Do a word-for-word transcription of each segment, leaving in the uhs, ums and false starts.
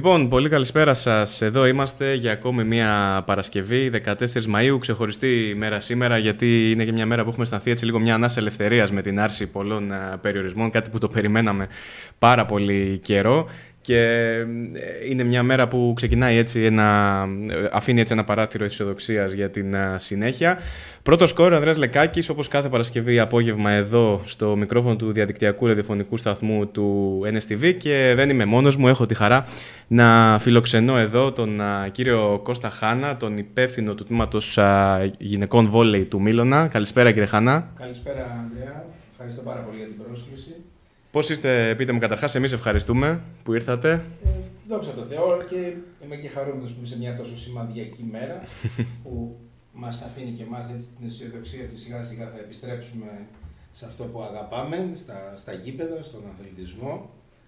Λοιπόν, πολύ καλησπέρα σας. Εδώ είμαστε για ακόμη μια Παρασκευή, δεκατέσσερις Μαΐου, ξεχωριστή μέρα σήμερα, γιατί είναι και μια μέρα που έχουμε αισθανθεί έτσι λίγο μια ανάσα ελευθερίας με την άρση πολλών περιορισμών, κάτι που το περιμέναμε πάρα πολύ καιρό. Και είναι μια μέρα που ξεκινάει έτσι ένα, αφήνει έτσι ένα παράθυρο αισιοδοξίας για την συνέχεια. Πρώτο σκόρ, Ανδρέας Λεκάκης, όπως κάθε Παρασκευή απόγευμα εδώ στο μικρόφωνο του διαδικτυακού ραδιοφωνικού σταθμού του Εν Ες Τι Βι, και δεν είμαι μόνος μου, έχω τη χαρά να φιλοξενώ εδώ τον κύριο Κώστα Χάνα, τον υπεύθυνο του τμήματος γυναικών βόλεϊ του Μίλωνα. Καλησπέρα κύριε Χάνα. Καλησπέρα Ανδρέα, ευχαριστώ πάρα πολύ για την πρόσκληση. Πώς είστε, πείτε μου καταρχάς, εμείς ευχαριστούμε που ήρθατε. Ε, δόξα τω Θεώ, και είμαι και χαρούμενος που σε μια τόσο σημαδιακή μέρα που μας αφήνει και εμάς έτσι την αισιοδοξία ότι σιγά σιγά θα επιστρέψουμε σε αυτό που αγαπάμε, στα, στα γήπεδα, στον αθλητισμό.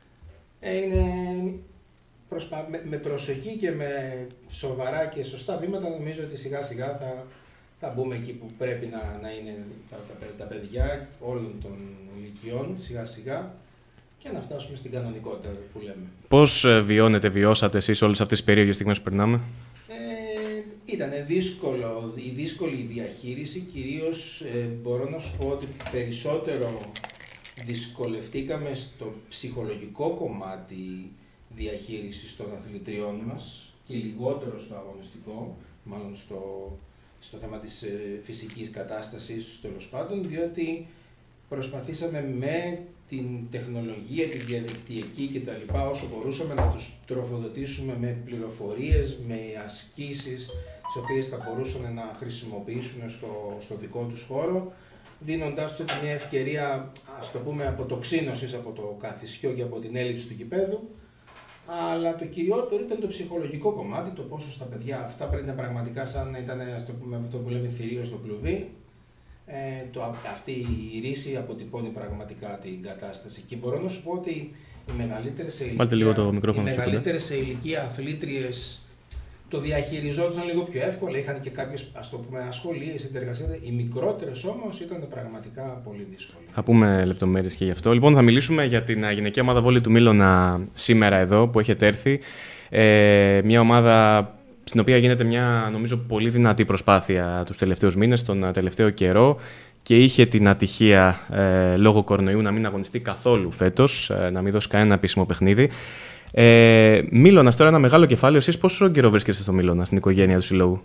Ε, είναι προσπα... με, με προσοχή και με σοβαρά και σωστά βήματα νομίζω ότι σιγά σιγά θα, θα μπούμε εκεί που πρέπει να, να είναι τα, τα, τα παιδιά όλων των ηλικιών σιγά σιγά και να φτάσουμε στην κανονικότητα που λέμε. Πώς βιώνετε, βιώσατε εσείς όλες αυτές τις περίεργες στιγμές που περνάμε? Ε, ήταν δύσκολο, η δύσκολη διαχείριση, κυρίως ε, μπορώ να σου πω ότι περισσότερο δυσκολευτήκαμε στο ψυχολογικό κομμάτι διαχείρισης των αθλητριών μας και λιγότερο στο αγωνιστικό, μάλλον στο, στο θέμα της ε, φυσικής κατάστασης τους τέλος πάντων, διότι προσπαθήσαμε με την τεχνολογία, τη διαδικτυακή κτλ. Όσο μπορούσαμε να τους τροφοδοτήσουμε με πληροφορίες, με ασκήσεις, τις οποίες θα μπορούσαν να χρησιμοποιήσουν στο, στο δικό τους χώρο, δίνοντάς τους μια ευκαιρία, ας το πούμε, αποτοξίνωσης από το καθισιό και από την έλλειψη του γηπέδου. Αλλά το κυριότερο ήταν το ψυχολογικό κομμάτι, το πόσο στα παιδιά αυτά πρέπει να πραγματικά σαν να ήταν, ας το πούμε, αυτό που λέμε θηρίο στο κλουβί. Ε, το, αυτή η ρίση αποτυπώνει πραγματικά την κατάσταση και μπορώ να σου πω ότι οι μεγαλύτερες σε ηλικία, οι μεγαλύτερες σε ηλικία αθλήτριες το διαχειριζόντουσαν λίγο πιο εύκολα, είχαν και κάποιες, ας το πούμε, ασχολίες, συνεργασίες. Οι μικρότερες όμως ήταν πραγματικά πολύ δύσκολοι. Θα πούμε λεπτομέρειες και γι' αυτό. Λοιπόν, θα μιλήσουμε για την γυναικεία ομάδα βόλεϊ του Μίλωνα σήμερα εδώ που έχετε έρθει. Ε, μια ομάδα στην οποία γίνεται μια, νομίζω, πολύ δυνατή προσπάθεια τους τελευταίους μήνες, τον τελευταίο καιρό, και είχε την ατυχία ε, λόγω κορονοϊού να μην αγωνιστεί καθόλου φέτος, ε, να μην δώσει κανένα επίσημο παιχνίδι. Ε, Μίλωνας τώρα, ένα μεγάλο κεφάλαιο. Εσείς πόσο καιρό βρίσκεστε στο Μίλωνα, στην οικογένεια του συλλόγου?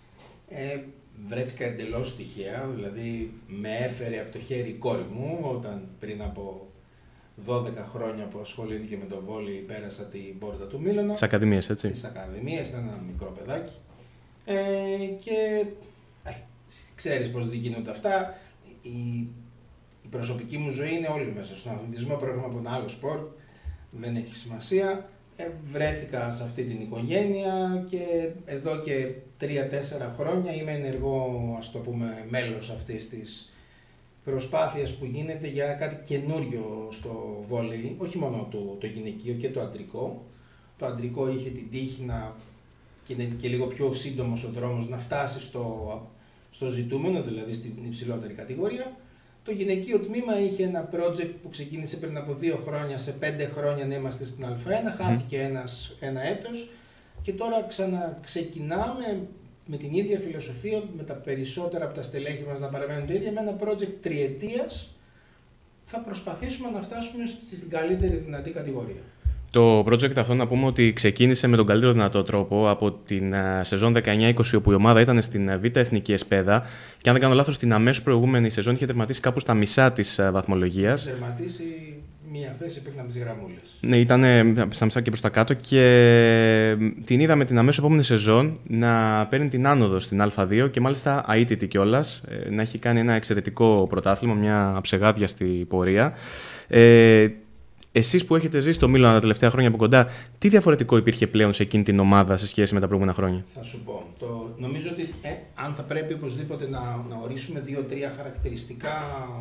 Ε, βρέθηκα εντελώς τυχαία, δηλαδή με έφερε από το χέρι η κόρη μου όταν πριν από δώδεκα χρόνια που ασχολήθηκε με το βόλεϊ, πέρασα την πόρτα του Μίλωνα. Τις ακαδημίες, έτσι. Τις ακαδημίες, ήταν ένα μικρό παιδάκι. Ε, και ε, ξέρεις πώς γίνονται αυτά. Η, η προσωπική μου ζωή είναι όλη μέσα στον αθλητισμό, προέρχομαι από ένα άλλο σπορ, δεν έχει σημασία. Ε, βρέθηκα σε αυτή την οικογένεια και εδώ και τρία τέσσερα χρόνια είμαι ενεργό, ας το πούμε, μέλος αυτής της προσπάθειας που γίνεται για κάτι καινούριο στο βόλεϊ, όχι μόνο το, το γυναικείο και το αντρικό. Το αντρικό είχε την τύχη να, και είναι και λίγο πιο σύντομος ο δρόμος, να φτάσει στο, στο ζητούμενο, δηλαδή στην υψηλότερη κατηγορία. Το γυναικείο τμήμα είχε ένα project που ξεκίνησε πριν από δύο χρόνια, σε πέντε χρόνια να είμαστε στην Α ένα, χάθηκε ένας, ένα έτος και τώρα ξαναξεκινάμε με την ίδια φιλοσοφία, με τα περισσότερα από τα στελέχη μας να παραμένουν το ίδιο, με ένα project τριετίας θα προσπαθήσουμε να φτάσουμε στην καλύτερη δυνατή κατηγορία. Το project αυτό, να πούμε ότι ξεκίνησε με τον καλύτερο δυνατό τρόπο από την σεζόν δεκαεννιά είκοσι, όπου η ομάδα ήταν στην Β' Εθνική Εσπέδα και αν δεν κάνω λάθος, την αμέσως προηγούμενη σεζόν είχε τερματίσει κάπου στα μισά της βαθμολογίας. Είχε τερματίσει μία θέση πριν από τις γραμμούλες. Ναι, ήταν στα μισά και προς τα κάτω και την είδαμε την αμέσως επόμενη σεζόν να παίρνει την άνοδο στην Α δύο και μάλιστα αίτητη κιόλας, να έχει κάνει ένα εξαιρετικό πρωτάθλημα, μια αψεγάδιαστη πορεία. Ε, Εσείς που έχετε ζήσει στο Μίλωνα τα τελευταία χρόνια από κοντά, τι διαφορετικό υπήρχε πλέον σε εκείνη την ομάδα σε σχέση με τα προηγούμενα χρόνια? Θα σου πω. Το, νομίζω ότι ε, αν θα πρέπει οπωσδήποτε να, να ορίσουμε δύο-τρία χαρακτηριστικά,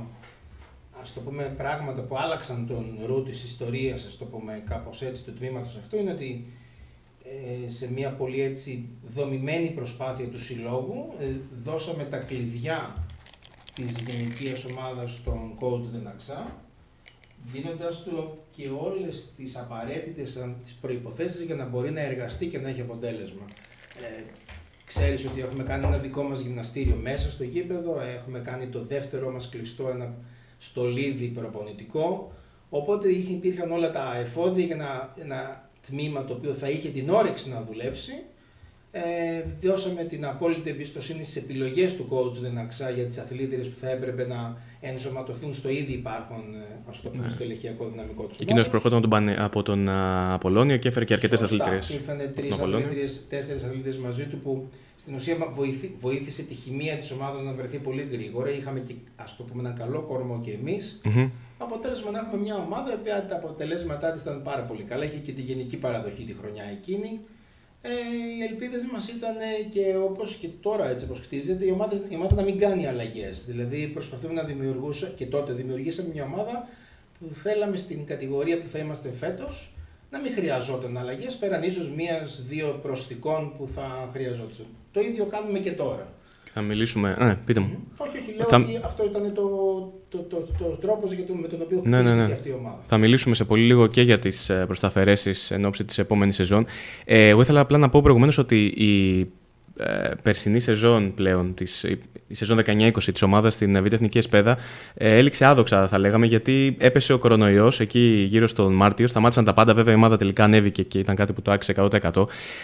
ας το πούμε, πράγματα που άλλαξαν τον ρου της ιστορίας, ας το πούμε κάπως έτσι, του τμήματος αυτό, είναι ότι ε, σε μια πολύ έτσι δομημένη προσπάθεια του συλλόγου ε, δώσαμε τα κλειδιά της γενικής ομάδας στον coach Δεναξά, δίνοντας του και όλες τις απαραίτητες τις προϋποθέσεις για να μπορεί να εργαστεί και να έχει αποτέλεσμα. Ε, ξέρεις ότι έχουμε κάνει ένα δικό μας γυμναστήριο μέσα στο γήπεδο, έχουμε κάνει το δεύτερο μας κλειστό, ένα στολίδι προπονητικό, οπότε υπήρχαν όλα τα εφόδια για ένα, ένα τμήμα το οποίο θα είχε την όρεξη να δουλέψει. Ε, δώσαμε την απόλυτη εμπιστοσύνη στις επιλογές του coach Δεναξά για τις αθλήτριες που θα έπρεπε να ενσωματωθούν στο ήδη υπάρχον, ας το πούμε, ναι, στο ελεγχειακό δυναμικό τους. Εκείνος προχώρησε από τον Απολώνιο και έφερε και αρκετές αθλήτριες. Ήρθαν τρεις αθλήτριες, τέσσερις αθλήτριες μαζί του που στην ουσία βοήθη, βοήθησε τη χημεία της ομάδας να βρεθεί πολύ γρήγορα. Είχαμε και, ας το πούμε, έναν καλό κορμό και εμείς. Mm-hmm. Αποτέλεσμα να έχουμε μια ομάδα η οποία τα αποτελέσματά της ήταν πάρα πολύ καλά. Είχε και τη γενική παραδοχή τη χρονιά εκείνη. Ε, οι ελπίδες μας ήταν και όπως και τώρα, έτσι όπως χτίζεται, η ομάδα, η ομάδα να μην κάνει αλλαγές. Δηλαδή προσπαθούμε να δημιουργήσουμε, και τότε δημιουργήσαμε μια ομάδα που θέλαμε στην κατηγορία που θα είμαστε φέτος να μην χρειαζόταν αλλαγές, πέραν ίσως μίας-δύο προσθηκών που θα χρειαζόταν. Το ίδιο κάνουμε και τώρα. Θα μιλήσουμε. Ναι, πείτε μου. Mm-hmm. Όχι, όχι, λέω θα... ότι αυτό ήταν το, το, το, το, το τρόπος για το, με τον οποίο χτίστηκε, ναι, ναι, ναι, αυτή η ομάδα. Θα μιλήσουμε σε πολύ λίγο και για τις προσταφαιρέσεις εν ώψη της επόμενης σεζόν. Ε, εγώ ήθελα απλά να πω προηγουμένως ότι η ε, περσινή σεζόν πλέον, της, η σεζόν δεκαεννιά είκοσι της ομάδας στην Β' Εθνική Εσπέδα, ε, έληξε άδοξα, θα λέγαμε, γιατί έπεσε ο κορονοϊός εκεί γύρω στον Μάρτιο. Σταμάτησαν τα πάντα, βέβαια η ομάδα τελικά ανέβηκε και ήταν κάτι που το άξιζε εκατό τοις εκατό.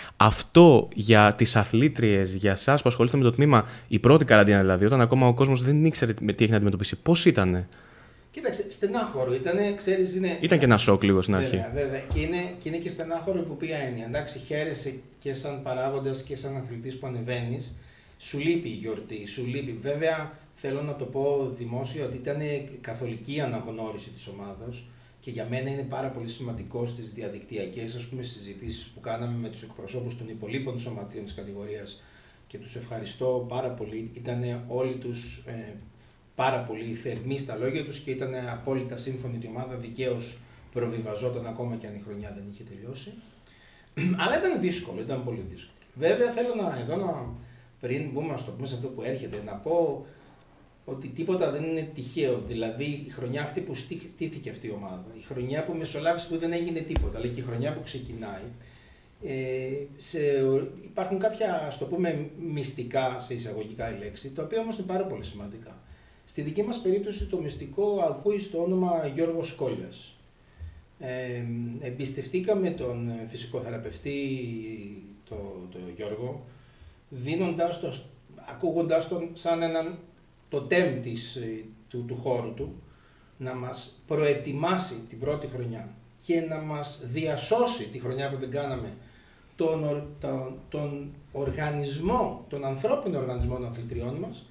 Αυτό για τις αθλήτριες, για εσάς που ασχολείστε με το τμήμα, η πρώτη καραντίνα δηλαδή, όταν ακόμα ο κόσμος δεν ήξερε με τι έχει να αντιμετωπίσει, πώς ήτανε? Κοίταξε, στενάχωρο ήτανε, ξέρεις, είναι... Ήταν και ένα σοκ λίγο στην αρχή. Βέβαια, βέβαια. Και είναι, και είναι και στενάχωρο υπό ποια έννοια. Εντάξει, χαίρεσαι και σαν παράγοντας και σαν αθλητής που ανεβαίνεις. Σου λείπει η γιορτή, σου λείπει. Βέβαια, θέλω να το πω δημόσια ότι ήταν καθολική αναγνώριση της ομάδας και για μένα είναι πάρα πολύ σημαντικό στις διαδικτυακές, ας πούμε, συζητήσεις που κάναμε με τους εκπροσώπους των υπολείπων σωματείων της κατηγορίας και τους ευχαριστώ πάρα πολύ. Ήταν όλοι τους ε, πάρα πολύ θερμοί στα λόγια τους και ήταν απόλυτα σύμφωνη η ομάδα, δικαίως προβιβαζόταν ακόμα και αν η χρονιά δεν είχε τελειώσει. Αλλά ήταν δύσκολο, ήταν πολύ δύσκολο. Βέβαια θέλω να, εδώ να, πριν μπούμε στο πούμε σε αυτό που έρχεται, να πω ότι τίποτα δεν είναι τυχαίο. Δηλαδή η χρονιά αυτή που στήθηκε αυτή η ομάδα, η χρονιά που μεσολάβησε που δεν έγινε τίποτα, αλλά και η χρονιά που ξεκινάει, ε, σε, υπάρχουν κάποια, ας το πούμε, μυστικά, σε εισαγωγικά η λέξη, τα οποία όμως είναι πάρα πολύ σημαντικά. Στη δική μας περίπτωση το μυστικό ακούει στο όνομα Γιώργος Κόλλιας. Ε, εμπιστευτήκαμε τον φυσικοθεραπευτή το, το Γιώργο, δίνοντάς το, ακούγοντάς τον σαν έναν τοτέμ της, του, του χώρου του, να μας προετοιμάσει την πρώτη χρονιά και να μας διασώσει τη χρονιά που δεν κάναμε τον, τον, τον οργανισμό, τον ανθρώπινο οργανισμό των αθλητριών μας.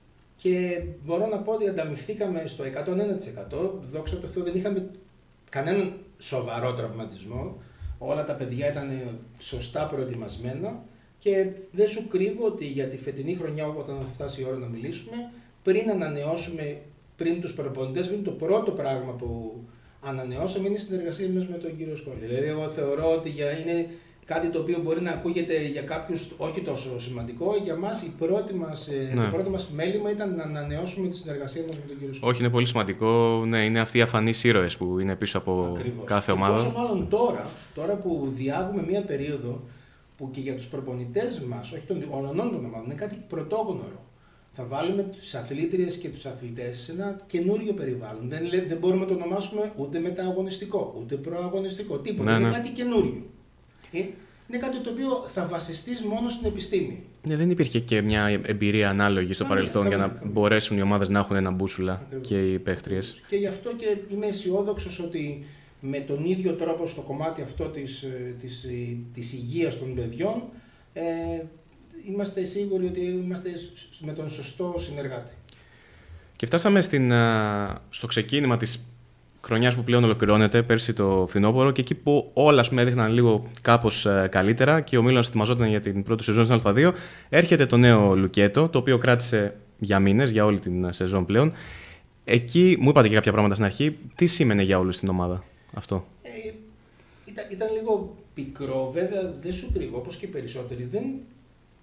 Και μπορώ να πω ότι ανταμυφθήκαμε στο εκατόν ένα τοις εκατό, δόξα τω Θεώ δεν είχαμε κανέναν σοβαρό τραυματισμό, όλα τα παιδιά ήταν σωστά προετοιμασμένα και δεν σου κρύβω ότι για τη φετινή χρονιά όταν θα φτάσει η ώρα να μιλήσουμε, πριν ανανεώσουμε, πριν τους προπονητές, πριν το πρώτο πράγμα που ανανεώσαμε είναι η συνεργασία μας με τον κύριο Σκόλη. Δηλαδή εγώ θεωρώ ότι για, είναι κάτι το οποίο μπορεί να ακούγεται για κάποιους όχι τόσο σημαντικό, για μας η πρώτη μας, ναι. το πρώτο μας μέλημα ήταν να ανανεώσουμε τη συνεργασία μας με τον κύριο Σκόλη. Όχι, είναι πολύ σημαντικό, ναι, είναι αυτοί οι αφανείς ήρωες που είναι πίσω από Ακριβώς. κάθε ομάδα. Και πόσο μάλλον τώρα, τώρα που διάγουμε μία περίοδο που και για τους προπονητές μας, όχι των ολονών των ομάδων, είναι κάτι πρωτόγνωρο. Θα βάλουμε τους αθλήτριες και τους αθλητές σε ένα καινούριο περιβάλλον. Δεν, δεν μπορούμε να το ονομάσουμε ούτε μεταγωνιστικό, ούτε προαγωνιστικό, τίποτα. Ναι, είναι ναι. κάτι καινούριο. Είναι κάτι το οποίο θα βασιστείς μόνο στην επιστήμη. Ναι, δεν υπήρχε και μια εμπειρία ανάλογη στο Καμία, παρελθόν καμία, για να καμία. μπορέσουν οι ομάδες να έχουν ένα μπούσουλα Ακριβώς. και οι παίχτριες. Και γι' αυτό και είμαι αισιόδοξος ότι με τον ίδιο τρόπο στο κομμάτι αυτό της, της, της υγείας των παιδιών ε, είμαστε σίγουροι ότι είμαστε με τον σωστό συνεργάτη. Και φτάσαμε στην, στο ξεκίνημα της χρονιάς που πλέον ολοκληρώνεται, πέρσι το φθινόπωρο, και εκεί που όλα ας πούμε, έδειχναν λίγο κάπως καλύτερα και ο Μίλανος ετοιμαζόταν για την πρώτη σεζόν στην Α2, έρχεται το νέο Λουκέτο, το οποίο κράτησε για μήνες, για όλη την σεζόν πλέον. Εκεί μου είπατε και κάποια πράγματα στην αρχή. Τι σήμαινε για όλους την ομάδα αυτό? Ε, ήταν, ήταν λίγο πικρό, βέβαια δεν σου κρύβω, όπως και οι περισσότεροι. Δεν,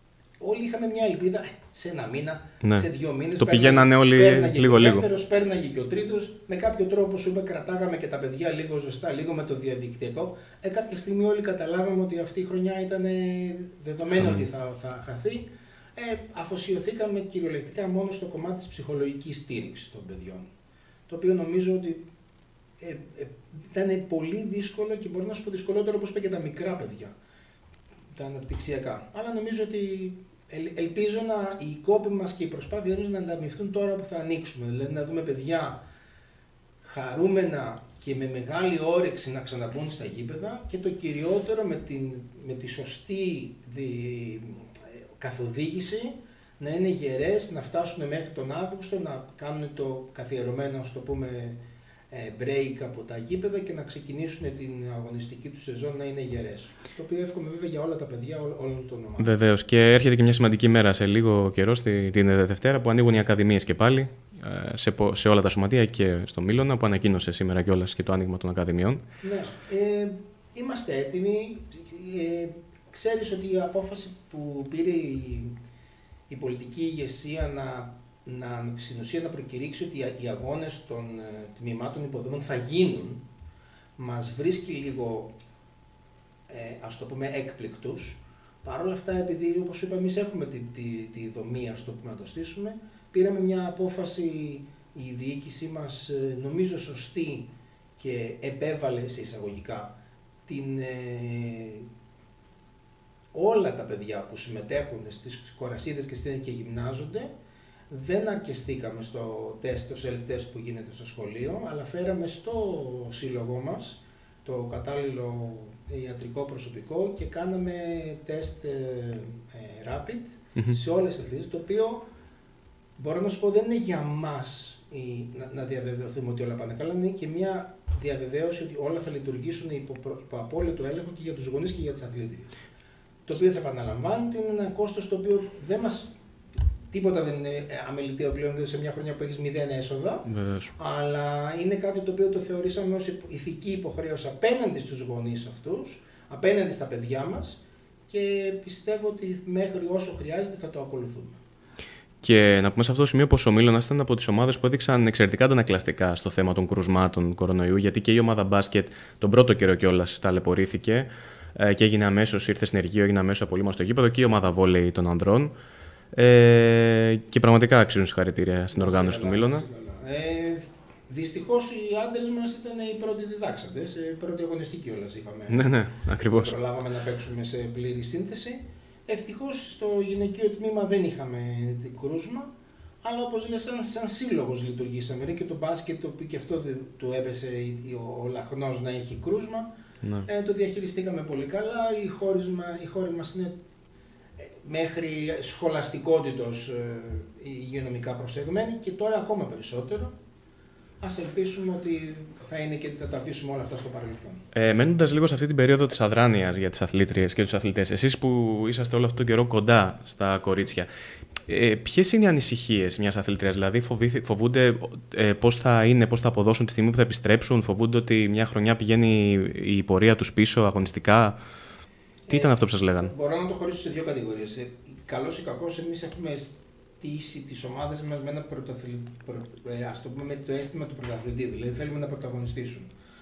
όλοι είχαμε μια ελπίδα σε ένα μήνα, ναι. σε δύο μήνες. Το πηγαίνανε όλοι λίγο-λίγο. Ο δεύτερος πέρναγε και ο τρίτος. Με κάποιο τρόπο, σου είπα, κρατάγαμε και τα παιδιά λίγο ζεστά, λίγο με το διαδικτυακό. Ε, κάποια στιγμή όλοι καταλάβαμε ότι αυτή η χρονιά ήταν δεδομένο mm. ότι θα, θα χαθεί. Ε, αφοσιωθήκαμε κυριολεκτικά μόνο στο κομμάτι της ψυχολογικής στήριξης των παιδιών. Το οποίο νομίζω ότι ε, ε, ήταν πολύ δύσκολο και μπορεί να σου πω δυσκολότερο, όπως είπε, και τα μικρά παιδιά, τα αναπτυξιακά. Αλλά νομίζω ότι ελ, ελπίζω να οι κόποι μας και οι προσπάθειές μας να ανταμυφθούν τώρα που θα ανοίξουμε. Δηλαδή να δούμε παιδιά χαρούμενα και με μεγάλη όρεξη να ξαναμπούν στα γήπεδα και το κυριότερο με, την, με τη σωστή δι, καθοδήγηση να είναι γερές, να φτάσουν μέχρι τον Αύγουστο, να κάνουν το καθιερωμένο, ας το πούμε, break από τα γήπεδα και να ξεκινήσουν την αγωνιστική του σεζόν να είναι γερές. Το οποίο εύχομαι βέβαια για όλα τα παιδιά όλων των ομάδων. Βεβαίως. Και έρχεται και μια σημαντική μέρα σε λίγο καιρό, στη, την Δευτέρα, που ανοίγουν οι ακαδημίες και πάλι σε, σε όλα τα σωματεία και στο Μήλωνα, που ανακοίνωσε σήμερα κιόλας και το άνοιγμα των ακαδημιών. Ναι. Ε, είμαστε έτοιμοι. Ε, ξέρεις ότι η απόφαση που πήρε η, η πολιτική ηγεσία να να, στην ουσία να προκηρύξει ότι οι αγώνες των ε, τμήματων υποδομών θα γίνουν, μας βρίσκει λίγο, ε, ας το πούμε, έκπληκτους. Παρ' όλα αυτά, επειδή, όπως είπα, εμείς έχουμε τη, τη, τη δομή, ας το πούμε, να το στήσουμε, πήραμε μια απόφαση, η διοίκησή μας, ε, νομίζω σωστή, και επέβαλε σε εισαγωγικά την, ε, όλα τα παιδιά που συμμετέχουν στις κορασίδες και, και γυμνάζονται. Δεν αρκεστήκαμε στο τεστ, το self-test που γίνεται στο σχολείο, αλλά φέραμε στο σύλλογο μας το κατάλληλο ιατρικό προσωπικό και κάναμε τεστ ε, ε, rapid mm-hmm. σε όλες τις αθλήσεις, το οποίο μπορώ να σου πω δεν είναι για μας η, να, να διαβεβαιωθούμε ότι όλα πάνε καλά, είναι και μια διαβεβαίωση ότι όλα θα λειτουργήσουν υπό, υπό απόλυτο έλεγχο και για τους γονείς και για τις αθλήτριες. Το οποίο θα επαναλαμβάνεται, είναι ένα κόστος το οποίο δεν μας... Τίποτα δεν είναι αμεληταίο πλέον σε μια χρονιά που έχεις μηδέν έσοδα, Βεβαίως. Αλλά είναι κάτι το οποίο το θεωρήσαμε ως ηθική υποχρέωση απέναντι στους γονείς αυτούς, απέναντι στα παιδιά μας, και πιστεύω ότι μέχρι όσο χρειάζεται θα το ακολουθούμε. Και να πούμε σε αυτό το σημείο πως ο Μήλωνας ήταν από τις ομάδες που έδειξαν εξαιρετικά αντανακλαστικά στο θέμα των κρουσμάτων κορονοϊού, γιατί και η ομάδα μπάσκετ τον πρώτο καιρό κιόλας ταλαιπωρήθηκε και έγινε αμέσως, ήρθε στην Αιγαίο, έγινε αμέσως απολύμα στο γήπεδο, και η ομάδα βόλεϊ των ανδρών. Ε, και πραγματικά αξίζουν συγχαρητήρια στην οργάνωση του Μήλωνα. Ε, δυστυχώς οι άντρες μας ήταν οι πρώτοι διδάξαντες, οι πρώτοι αγωνιστικοί κιόλας είχαμε. Ναι, ναι, ακριβώς. Προλάβαμε να παίξουμε σε πλήρη σύνθεση. Ευτυχώς στο γυναικείο τμήμα δεν είχαμε κρούσμα, αλλά όπως λέει, σαν, σαν σύλλογος λειτουργήσαμε. Και το μπάσκετ, το οποίο και αυτό του έπεσε ο, ο λαχνός να έχει κρούσμα, ναι. ε, το διαχειριστήκαμε πολύ καλά. Οι χώροι, οι χώροι μας είναι μέχρι σχολαστικότητος ε, υγειονομικά προσεγμένοι, και τώρα ακόμα περισσότερο. Ας ελπίσουμε ότι θα είναι και θα τα αφήσουμε όλα αυτά στο παρελθόν. Ε, μένοντας λίγο σε αυτή την περίοδο της αδράνειας για τις αθλήτριες και τους αθλητές, εσείς που είσαστε όλο αυτόν τον καιρό κοντά στα κορίτσια, ε, ποιες είναι οι ανησυχίες μιας αθλήτριας? Δηλαδή φοβούνται ε, πώς θα είναι, πώς θα αποδώσουν τη στιγμή που θα επιστρέψουν, φοβούνται ότι μια χρονιά πηγαίνει η πορεία τους πίσω αγωνιστικά? Τι ήταν ε, αυτό που σας λέγανε? Μπορώ να το χωρίσω σε δύο κατηγορίες. Ε, καλώς ή κακώς, εμείς έχουμε στήσει τις ομάδες μας με ένα πρωταθλη... προ... ε, ας το πούμε, με το αίσθημα του πρωταθλητή, δηλαδή θέλουμε να πρωταγωνιστήσουν.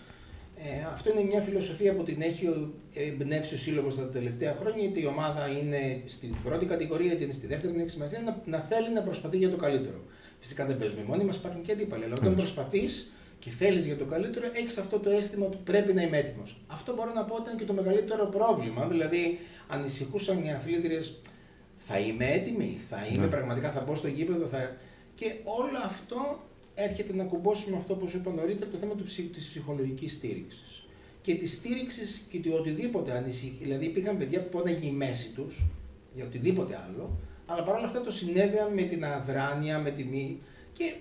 Ε, αυτό είναι μια φιλοσοφία που την έχει εμπνεύσει ο σύλλογος τα τελευταία χρόνια, είτε η ομάδα είναι στην πρώτη κατηγορία, είτε είναι στη δεύτερη, είναι σημασία να, να θέλει να προσπαθεί για το καλύτερο. Φυσικά δεν παίζουμε μόνοι μας, υπάρχουν και αντίπαλοι, αλλά όταν προσπαθείς και θέλεις για το καλύτερο, έχεις αυτό το αίσθημα ότι πρέπει να είμαι έτοιμος. Αυτό μπορώ να πω ήταν και το μεγαλύτερο πρόβλημα. Δηλαδή, ανησυχούσαν οι αθλήτριες, θα είμαι έτοιμη, θα είμαι ναι. πραγματικά, θα μπω στο γήπεδο. Θα... Και όλο αυτό έρχεται να κουμπώσουμε αυτό που σου είπα νωρίτερα, το θέμα της ψυχολογικής στήριξης. Και της στήριξης και του οτιδήποτε ανησυχεί. Δηλαδή, υπήρχαν παιδιά που πόναγε η μέση τους για οτιδήποτε άλλο, αλλά παρόλα αυτά το συνέβαιναν με την αδράνεια, με τη μη. Και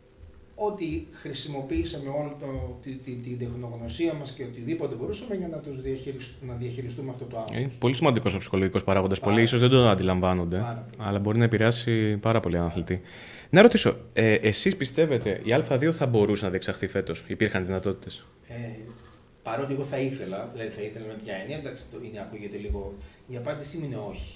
ότι χρησιμοποίησαμε όλη την τη, τη, τη τεχνογνωσία μας και οτιδήποτε μπορούσαμε για να, τους διαχειριστούμε, να διαχειριστούμε αυτό το άγχος. Είναι πολύ σημαντικός ο ψυχολογικός παράγοντας. Πολλοί ίσως δεν το αντιλαμβάνονται, αλλά μπορεί να επηρεάσει πάρα πολύ έναν αθλητή. Να ρωτήσω, ε, εσείς πιστεύετε η Α δύο θα μπορούσε να διεξαχθεί φέτος? Υπήρχαν δυνατότητες? Ε, παρότι εγώ θα ήθελα, δηλαδή θα ήθελα με ποια έννοια, εντάξει, το είναι, ακούγεται λίγο, η απάντησή μου είναι όχι.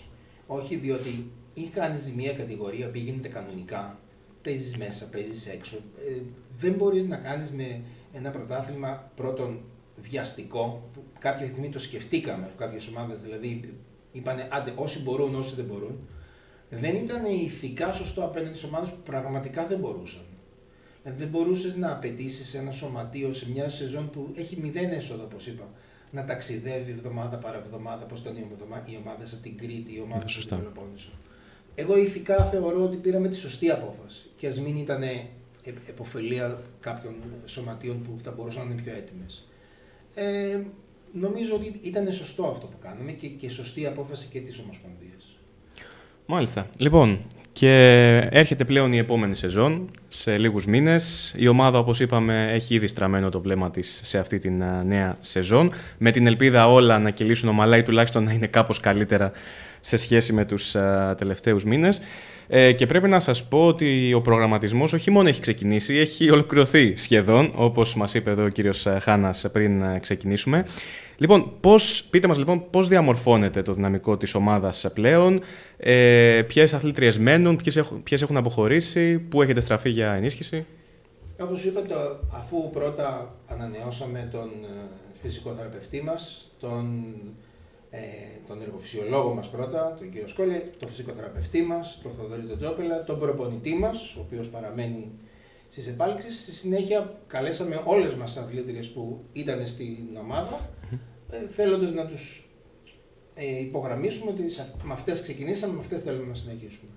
Όχι, διότι ή κάνεις μια κατηγορία που γίνεται κανονικά, παίζεις μέσα, παίζεις έξω. Ε, δεν μπορείς να κάνεις με ένα πρωτάθλημα πρώτον βιαστικό, που κάποια στιγμή το σκεφτήκαμε, κάποιες ομάδες δηλαδή είπανε άντε όσοι μπορούν, όσοι δεν μπορούν. Δεν ήταν ηθικά σωστό απέναντι στις ομάδες που πραγματικά δεν μπορούσαν. Δηλαδή δεν μπορούσες να απαιτήσεις ένα σωματείο σε μια σεζόν που έχει μηδέν έσοδα, όπως είπα, να ταξιδεύει εβδομάδα παρά εβδομάδα, όπως ήταν οι ομάδες από την Κρήτη, οι ομάδες από την Πελοπόννησο. Εγώ ηθικά θεωρώ ότι πήραμε τη σωστή απόφαση και ας μην ήταν επωφελία κάποιων σωματείων που θα μπορούσαν να είναι πιο έτοιμες. Ε, νομίζω ότι ήταν σωστό αυτό που κάναμε και, και σωστή απόφαση και της Ομοσπονδίας. Μάλιστα. Λοιπόν, και έρχεται πλέον η επόμενη σεζόν, σε λίγους μήνες. Η ομάδα, όπως είπαμε, έχει ήδη στραμμένο το βλέμμα της σε αυτή την νέα σεζόν, με την ελπίδα όλα να κυλήσουν ομαλά ή τουλάχιστον να είναι κάπως καλύτερα σε σχέση με τους α, τελευταίους μήνες. Ε, και πρέπει να σας πω ότι ο προγραμματισμός όχι μόνο έχει ξεκινήσει, έχει ολοκληρωθεί σχεδόν, όπως μας είπε εδώ ο κύριος Χάνας πριν ξεκινήσουμε. Λοιπόν, πώς, πείτε μας λοιπόν πώς διαμορφώνεται το δυναμικό της ομάδας πλέον, ε, ποιες αθλήτριες μένουν, ποιες έχουν, ποιες έχουν αποχωρήσει, πού έχετε στραφεί για ενίσχυση. Όπως είπα, το, αφού πρώτα ανανεώσαμε τον φυσικό θεραπευτή μας, τον, ε, τον εργοφυσιολόγο μας πρώτα, τον κύριο Σκόλια, τον φυσικό θεραπευτή μας, τον Θοδωρή τον Τζόπελα, τον προπονητή μας, ο οποίος παραμένει στις επάλξεις. Στη συνέχεια καλέσαμε όλες μας τις αθλήτριες που ήταν στην ομάδα, ε, θέλοντας να τους ε, υπογραμμίσουμε ότι με αυτές ξεκινήσαμε, με αυτές θέλουμε να συνεχίσουμε.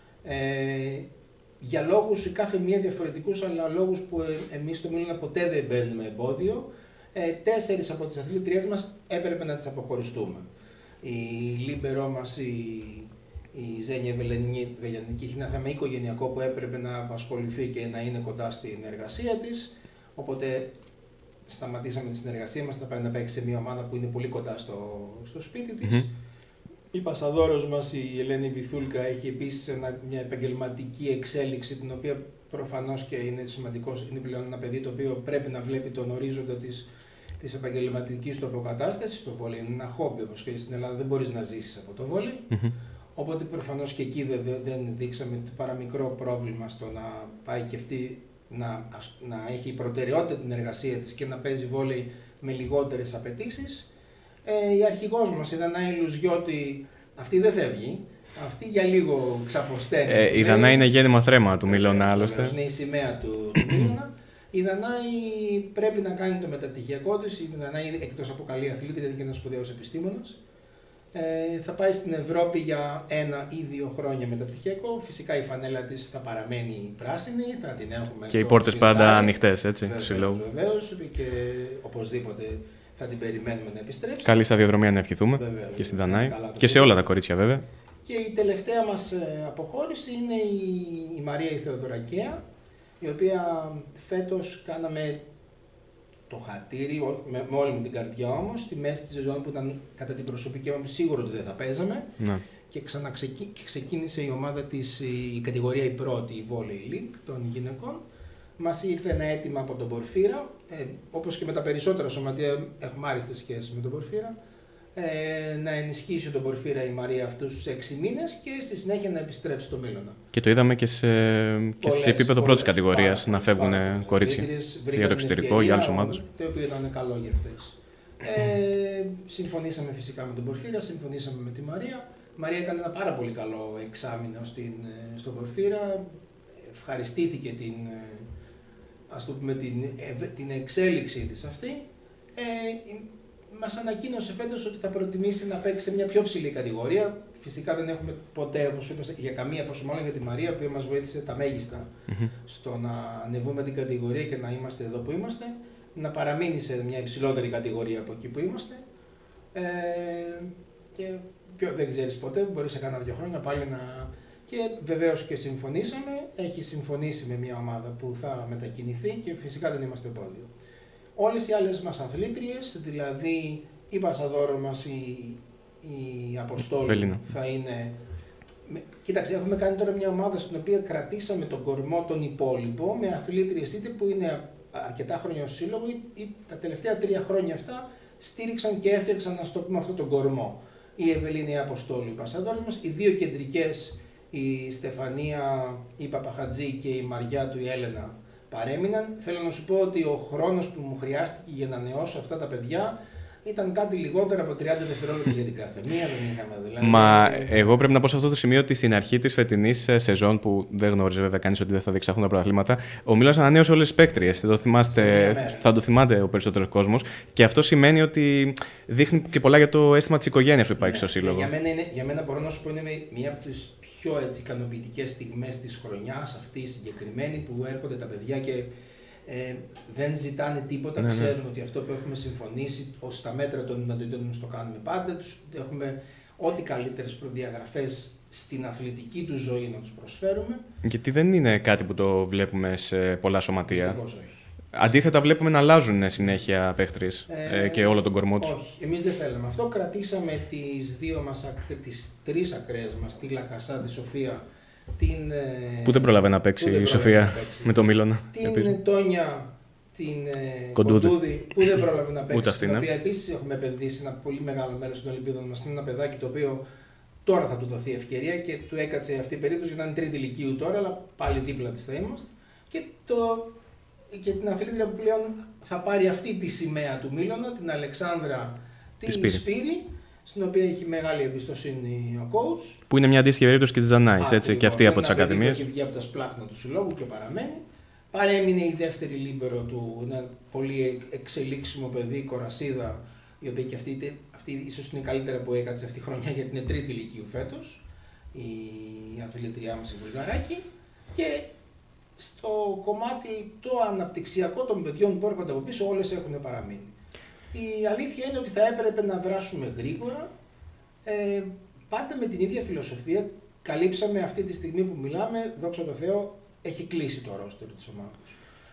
Ε, για λόγους η κάθε μία διαφορετικούς, αλλά λόγους που ε, εμείς στο Μίλωνα ποτέ δεν μπαίνουμε εμπόδιο, ε, τέσσερις από τις αθλήτριές μας έπρεπε να τις αποχωριστούμε. Η Λίμπερό μας, η Η Ζένια Βελιανική είχε ένα θέμα οικογενειακό που έπρεπε να απασχοληθεί και να είναι κοντά στην εργασία της. Οπότε σταματήσαμε τη συνεργασία μας, να πάει να παίξει σε μια ομάδα που είναι πολύ κοντά στο, στο σπίτι της. Mm-hmm. Η πασαδόρος μας, η Ελένη Βυθούλκα, έχει επίσης ένα, μια επαγγελματική εξέλιξη, την οποία προφανώς και είναι σημαντικός, είναι πλέον ένα παιδί το οποίο πρέπει να βλέπει τον ορίζοντα της, της επαγγελματικής του αποκατάστασης. Το βόλεϊ είναι ένα χόμπι, όπως και στην Ελλάδα δεν μπορείς να ζήσεις από το βόλεϊ. Mm-hmm. Οπότε προφανώς και εκεί δεν, δεν δείξαμε το παραμικρό πρόβλημα στο να πάει και αυτή να, να έχει προτεραιότητα την εργασία της και να παίζει βόλεϊ με λιγότερες απαιτήσεις. Ε, η αρχηγός μας, η Δανάη Λουζιώτη, αυτή δεν φεύγει. Αυτή για λίγο ξαποσταίνει. Ε, η Δανάη είναι γέννημα θρέμα του Μίλωνα, άλλωστε. Είναι η σημαία του, του Μίλωνα. Η Δανάη πρέπει να κάνει το μεταπτυχιακό της. Η Δανάη, εκτός από καλή αθλήτρια, είναι και ένας σπουδαίος επιστήμονας. Ε, θα πάει στην Ευρώπη για ένα ή δύο χρόνια μεταπτυχιακό. Φυσικά η φανέλα της θα παραμένει πράσινη, θα την έχουμε. Και οι πόρτες πάντα ανοιχτές, έτσι, του συλλόγου. Βεβαίως, και οπωσδήποτε θα την περιμένουμε να επιστρέψει. Καλή σταδιοδρομία να ευχηθούμε. Βεβαίως, και στη Δανάη. Και σε όλα τα κορίτσια, βέβαια. Και η τελευταία μας αποχώρηση είναι η, η Μαρία η Θεοδωρακαία, η οποία φέτος κάναμε το χατήρι, με, με όλη μου την καρδιά όμως, στη μέση της σεζόν που ήταν κατά την προσωπική μου σίγουρο ότι δεν θα παίζαμε. Ναι. Και ξαναξεκίνησε η ομάδα της, η κατηγορία η πρώτη, η Volley League των γυναικών. Μας ήρθε ένα αίτημα από τον Πορφύρα, ε, όπως και με τα περισσότερα σωματεία έχουμε άριστες σχέσεις με τον Πορφύρα, ε, να ενισχύσει τον Πορφύρα η Μαρία αυτούς τους έξι μήνες και στη συνέχεια να επιστρέψει στο Μίλωνα. Και το είδαμε και σε, και σε επίπεδο πρώτης κατηγορίας να φεύγουν κορίτσια για το εξωτερικό, για άλλες ομάδες. Το οποίο ήταν καλό για αυτές. Ε, συμφωνήσαμε φυσικά με τον Πορφύρα, συμφωνήσαμε με τη Μαρία. Η Μαρία έκανε ένα πάρα πολύ καλό εξάμηνο στην, στον Πορφύρα. Ευχαριστήθηκε την, ας το πούμε, την, την εξέλιξή της αυτή. Ε, μας ανακοίνωσε φέτος ότι θα προτιμήσει να παίξει σε μια πιο ψηλή κατηγορία. Φυσικά δεν έχουμε ποτέ, όπως είπα, για καμία, πόσο μάλλον για τη Μαρία, που μας βοήθησε τα μέγιστα mm-hmm. στο να ανεβούμε την κατηγορία και να είμαστε εδώ που είμαστε, να παραμείνει σε μια υψηλότερη κατηγορία από εκεί που είμαστε. Ε, και πιο, δεν ξέρεις ποτέ, μπορεί σε κάνα δύο χρόνια πάλι να... Και βεβαίως και συμφωνήσαμε, έχει συμφωνήσει με μια ομάδα που θα μετακινηθεί και φυσικά δεν είμαστε εμπόδιο. Όλες οι άλλες μας αθλήτριες, δηλαδή η Πασαδόρο μας, η, η Αποστόλου θα είναι... Κοίταξε, έχουμε κάνει τώρα μια ομάδα στην οποία κρατήσαμε τον κορμό τον υπόλοιπο με αθλήτριες είτε που είναι αρκετά χρόνια ως σύλλογο ή, ή τα τελευταία τρία χρόνια αυτά στήριξαν και έφτιαξαν, να το πούμε, αυτό τον κορμό. η Ευελίνη η Αποστόλου, η Πασαδόρη μας, οι δύο κεντρικές, η Στεφανία, η Παπαχατζή και η Μαριά του η Έλενα παρέμειναν. Θέλω να σου πω ότι ο χρόνος που μου χρειάστηκε για να νεώσω αυτά τα παιδιά ήταν κάτι λιγότερο από τριάντα δευτερόλεπτα για την κάθε μία, δεν είχαμε δηλαδή. Μα εγώ πρέπει να πω σε αυτό το σημείο ότι στην αρχή της φετινής σεζόν, που δεν γνώριζε βέβαια κανείς ότι δεν θα διεξαχθούν τα πρωταθλήματα, ο Μίλανος ανανέωσε όλες τις παίκτριες. Θα το θυμάται ο περισσότερος κόσμος. Και αυτό σημαίνει ότι δείχνει και πολλά για το αίσθημα της οικογένειας που υπάρχει ναι, στο σύλλογο. Για μένα, είναι, για μένα μπορώ να σου πω είναι μία από τις πιο έτσι, ικανοποιητικές στιγμές της χρονιάς, αυτή η συγκεκριμένη, που έρχονται τα παιδιά και Ε, δεν ζητάνε τίποτα, ναι, ξέρουν ναι. ότι αυτό που έχουμε συμφωνήσει ως στα μέτρα των δυνατοτήτων το κάνουμε πάντα, τους έχουμε ό,τι καλύτερες προδιαγραφές στην αθλητική του ζωή να τους προσφέρουμε. Γιατί δεν είναι κάτι που το βλέπουμε σε πολλά σωματεία. Δυστυχώς όχι. Αντίθετα βλέπουμε να αλλάζουν συνέχεια παίχτριες ε, ε, και όλο τον κορμό τους. Όχι, εμείς δεν θέλαμε αυτό. Κρατήσαμε τις δύο μας, τις τρεις ακραίες μας, τη Λακασά, τη Σοφία, την, που δεν πρόλαβε να παίξει η Σοφία με το Μίλωνα. Την επίσης. Τόνια, την Κοντούδη, που δεν πρόλαβε να παίξει. Αυτή, την ναι. οποία επίσης έχουμε επενδύσει ένα πολύ μεγάλο μέρος των Ολυμπίδων μας. Είναι ένα παιδάκι το οποίο τώρα θα του δοθεί ευκαιρία και του έκατσε αυτή η περίπτωση να είναι τρίτη ηλικίου τώρα, αλλά πάλι δίπλα της θα είμαστε. Και, το, και την αθλήτρια που πλέον θα πάρει αυτή τη σημαία του Μίλωνα, την Αλεξάνδρα την Σπύρη. Σπύρη, στην οποία έχει μεγάλη εμπιστοσύνη ο coach. Που είναι μια αντίστοιχη περίπτωση και τη Δανάης, έτσι, και αυτή από τις ακαδημίες. Έχει βγει από τα σπλάχνα του συλλόγου και παραμένει. Παρέμεινε η δεύτερη λίμπερο του, ένα πολύ εξελίξιμο παιδί, Κορασίδα, η οποία και αυτή, αυτή ίσως είναι η καλύτερα που έκατσε αυτή τη χρονιά, γιατί είναι τρίτη ηλικίου φέτος, η αθλητριά μας η Βουλγαράκη. Και στο κομμάτι το αναπτυξιακό των παιδιών που έρχονται από πίσω, όλες έχουν παραμείνει. Η αλήθεια είναι ότι θα έπρεπε να δράσουμε γρήγορα, ε, πάντα με την ίδια φιλοσοφία. Καλύψαμε αυτή τη στιγμή που μιλάμε, δόξα τω Θεώ, έχει κλείσει το ρόστερ της ομάδας.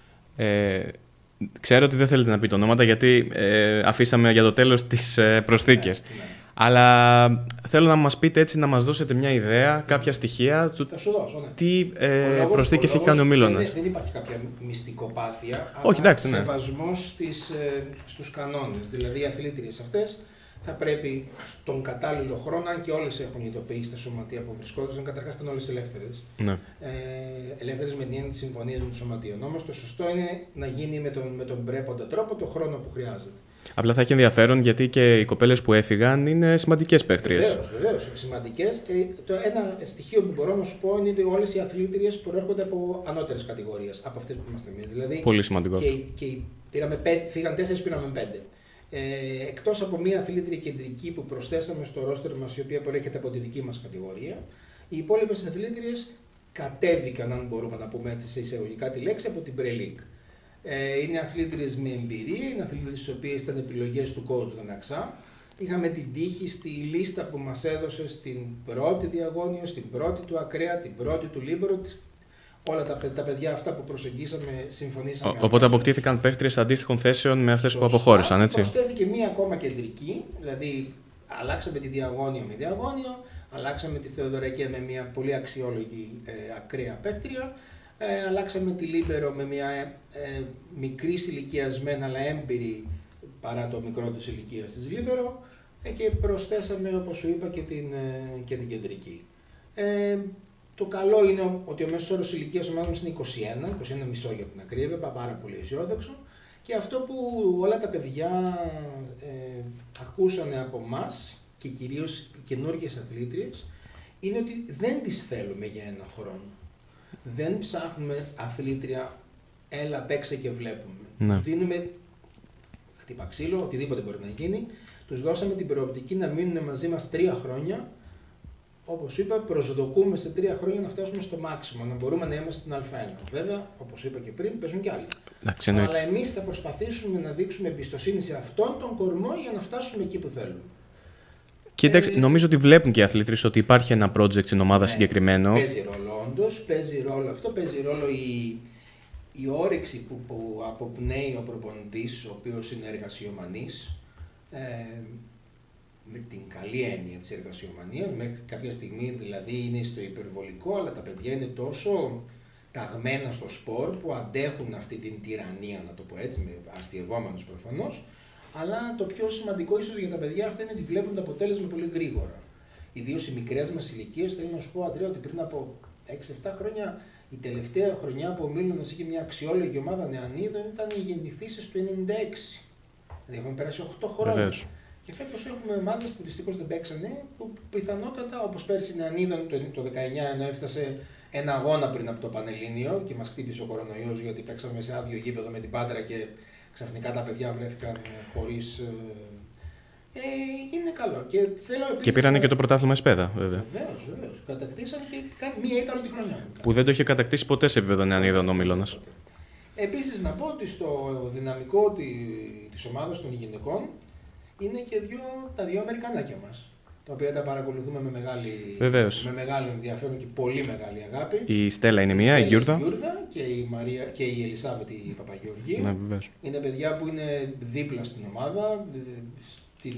Ε, ξέρω ότι δεν θέλετε να πείτε ονόματα, γιατί ε, αφήσαμε για το τέλος τις ε, προσθήκες. Ναι, ναι. Αλλά θέλω να μας πείτε έτσι, να μας δώσετε μια ιδέα, κάποια στοιχεία του θα σου δώσω, ναι. τι ε, προσθήκες έχει κάνει ο Μίλωνας. Δεν, δεν υπάρχει κάποια μυστικοπάθεια, όχι, αλλά εντάξει, ναι. σεβασμός στις, ε, στους κανόνες. Δηλαδή οι αθλήτριες αυτές θα πρέπει στον κατάλληλο χρόνο, αν και όλες έχουν ειδοποιήσει στα σωματεία που βρισκόντουσαν, καταρχάς ήταν όλες ελεύθερες. Ναι. Ε, ελεύθερες με την έννοια της συμφωνίας με το σωματείο. Όμως το σωστό είναι να γίνει με τον, με τον πρέποντα τρόπο το χρόνο που χρειάζεται. Απλά θα έχει ενδιαφέρον, γιατί και οι κοπέλες που έφυγαν είναι σημαντικές παίκτριες. Βεβαίως, βεβαίως, σημαντικές. Ε, το ένα στοιχείο που μπορώ να σου πω είναι ότι όλες οι αθλήτριες προέρχονται από ανώτερες κατηγορίες, από αυτές που είμαστε εμείς. Δηλαδή, πολύ σημαντικό. Και, και πήραμε πέντε, φύγαν τέσσερις, πήραμε πέντε. Ε, εκτός από μία αθλήτρια κεντρική που προσθέσαμε στο ρόστερ μας, η οποία προέρχεται από τη δική μας κατηγορία, οι υπόλοιπες αθλήτριες κατέβηκαν, αν μπορούμε να πούμε έτσι σε εισαγωγικά τη λέξη, από την Pre-League. Είναι αθλήτριες με εμπειρία, είναι αθλήτριες στις οποίες ήταν επιλογές του coach Δαναξά. Είχαμε την τύχη στη λίστα που μας έδωσε στην πρώτη διαγώνιο, στην πρώτη του ακραία, την πρώτη του λίμπερο. Όλα τα, τα παιδιά αυτά που προσεγγίσαμε, συμφωνήσαμε. Ο, οπότε αποκτήθηκαν παίκτριες αντίστοιχων θέσεων με αυτές που αποχώρησαν, έτσι. Προσθέθηκε μία ακόμα κεντρική, δηλαδή αλλάξαμε τη διαγώνιο με διαγώνιο, αλλάξαμε τη Θεοδωρακία με μία πολύ αξιόλογη ε, ακραία παίκτρια. Ε, αλλάξαμε τη Λίμπερο με μια ε, μικρής ηλικίας μεν, αλλά έμπειρη παρά το μικρό της ηλικίας της Λίμπερο, ε, και προσθέσαμε, όπως σου είπα, και την, ε, και την κεντρική. Ε, το καλό είναι ότι ο μέσος όρος ηλικίας ομάδας μας είναι είκοσι ένα, είκοσι ένα κόμμα πέντε για την ακρίβεια, πάρα πολύ αισιόδοξο, και αυτό που όλα τα παιδιά ε, ακούσανε από εμάς και κυρίως οι καινούργιες αθλήτριες είναι ότι δεν τις θέλουμε για ένα χρόνο. Δεν ψάχνουμε αθλήτρια, έλα παίξε και βλέπουμε. Ναι. Τους δίνουμε χτύπα ξύλο, οτιδήποτε μπορεί να γίνει. Τους δώσαμε την προοπτική να μείνουν μαζί μας τρία χρόνια. Όπως είπα, προσδοκούμε σε τρία χρόνια να φτάσουμε στο μάξιμο, να μπορούμε να είμαστε στην Α ένα. Βέβαια, όπως είπα και πριν, παίζουν κι άλλοι. Εντάξει, αλλά εμείς θα προσπαθήσουμε να δείξουμε εμπιστοσύνη σε αυτόν τον κορμό για να φτάσουμε εκεί που θέλουμε. Κοίταξε, ε, νομίζω ότι βλέπουν και οι αθλήτριες ότι υπάρχει ένα project στην ομάδα, ναι, συγκεκριμένο. Παίζει ρόλο, όντως, παίζει ρόλο αυτό, παίζει ρόλο η, η όρεξη που, που αποπνέει ο προπονητής, ο οποίος είναι εργασιομανής, ε, με την καλή έννοια της εργασιομανίας, μέχρι κάποια στιγμή δηλαδή είναι στο υπερβολικό, αλλά τα παιδιά είναι τόσο ταγμένα στο σπορ που αντέχουν αυτή την τυραννία, να το πω έτσι, με αστειευόμενους προφανώς, Αλλά το πιο σημαντικό ίσως για τα παιδιά αυτά είναι ότι βλέπουν το αποτέλεσμα πολύ γρήγορα. Ιδίως οι μικρές μας ηλικίες, θέλω να σου πω, Αντρέα, ότι πριν από έξι εφτά χρόνια, η τελευταία χρονιά που ο Μίλωνας είχε μια αξιόλογη ομάδα νεανίδων ήταν οι γεννηθήσεις του ενενήντα έξι. Δηλαδή έχουμε περάσει οκτώ χρόνια. Βεβαίως. Και φέτος έχουμε ομάδες που δυστυχώς δεν παίξανε, που πιθανότατα, όπως πέρσι νεανίδων το δεκαεννιά, ενώ έφτασε ένα αγώνα πριν από το Πανελλήνιο και μας χτύπησε ο κορονοϊός γιατί παίξαμε σε άδειο γήπεδο με την Πάντρα και ξαφνικά τα παιδιά βρέθηκαν χωρίς. Ε, είναι καλό. Και, θέλω επίσης, και πήρανε και το πρωτάθλημα Εσπέδα, βέβαια. Βεβαίως, βεβαίως. Κατακτήσαν και μία ήταν όλη τη χρονιά. Που δεν το είχε κατακτήσει ποτέ σε επίπεδο νεανίδων ο Μίλωνας. Επίσης, να πω ότι στο δυναμικό της ομάδας των γυναικών είναι και δύο, τα δύο Αμερικανάκια μας. Τα οποία τα παρακολουθούμε με, μεγάλη, με μεγάλο ενδιαφέρον και πολύ μεγάλη αγάπη. Η Στέλλα είναι η μία, η Γιούρδα. Και η, Μαρία, και η Ελισάβετ η Παπαγεωργίου. Ναι, είναι παιδιά που είναι δίπλα στην ομάδα. Στην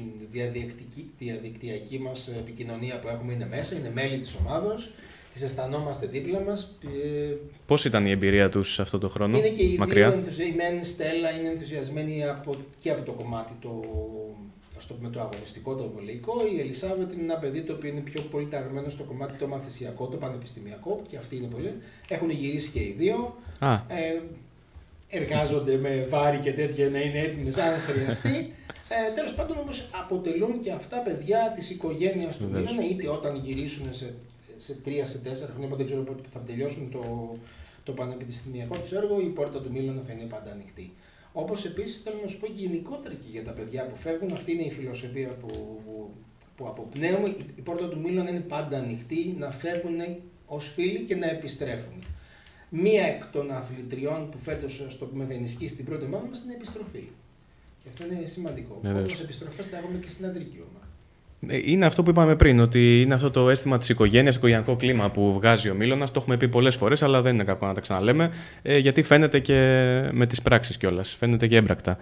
διαδικτυακή μας επικοινωνία που έχουμε είναι μέσα, είναι μέλη της ομάδος. Τις αισθανόμαστε δίπλα μας. Πώς ήταν η εμπειρία τους αυτό το χρόνο, είναι και οι μακριά? δύο ενθουσιασμένοι, Στέλλα είναι ενθουσιασμένη από, και από το κομμάτι το, ας το πούμε, το αγωνιστικό, το βολεϊκό. Η Ελισάβετ είναι ένα παιδί το οποίο είναι πιο πολύ ταγμένο στο κομμάτι το μαθησιακό, το πανεπιστημιακό, και αυτή είναι πολύ. Έχουν γυρίσει και οι δύο. Α. Ε, εργάζονται με βάρη και τέτοια να είναι έτοιμες αν χρειαστεί. Ε, τέλος πάντων όμως αποτελούν και αυτά παιδιά της οικογένειας του Μίλωνα, είτε όταν γυρίσουν σε, σε τρία, σε τέσσερα χρόνια, δεν ξέρω πότε θα τελειώσουν το, το πανεπιστημιακό τους έργο, η πόρτα του Μίλωνα θα είναι πάντα ανοιχτή. Όπως επίσης θέλω να σου πω και γενικότερα και για τα παιδιά που φεύγουν, αυτή είναι η φιλοσοφία που, που, που αποπνέουμε. Η, η πόρτα του Μίλωνα είναι πάντα ανοιχτή, να φεύγουν ως φίλοι και να επιστρέφουν. Μία εκ των αθλητριών που φέτος, ας το πούμε, θα ενισχύσει την πρώτη ομάδα μας είναι η επιστροφή. Και αυτό είναι σημαντικό. Όπως επιστροφές θα έχουμε και στην αντρική ομάδα. Είναι αυτό που είπαμε πριν, ότι είναι αυτό το αίσθημα της οικογένειας, το οικογενειακό κλίμα που βγάζει ο Μίλωνας. Το έχουμε πει πολλές φορές, αλλά δεν είναι κακό να τα ξαναλέμε, ε, γιατί φαίνεται και με τις πράξεις κιόλας. Φαίνεται και έμπρακτα.